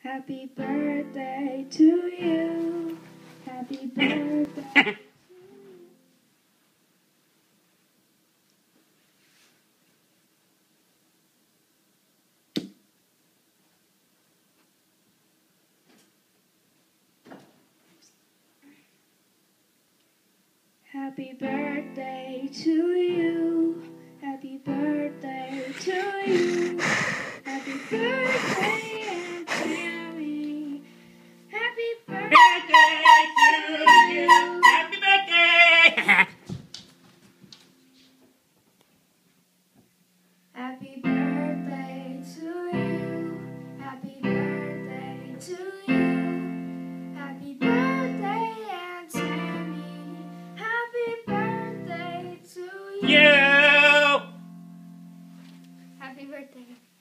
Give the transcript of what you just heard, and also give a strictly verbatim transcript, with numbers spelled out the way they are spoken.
Happy birthday to you. Happy birthday. Happy birthday to you. Happy birthday to you. Happy birthday, Aunt Tami. Happy birthday to you. Happy birthday! Happy birthday to you. Happy birthday to you. Happy birthday, Aunt Tami. Happy birthday to you. You! Happy birthday.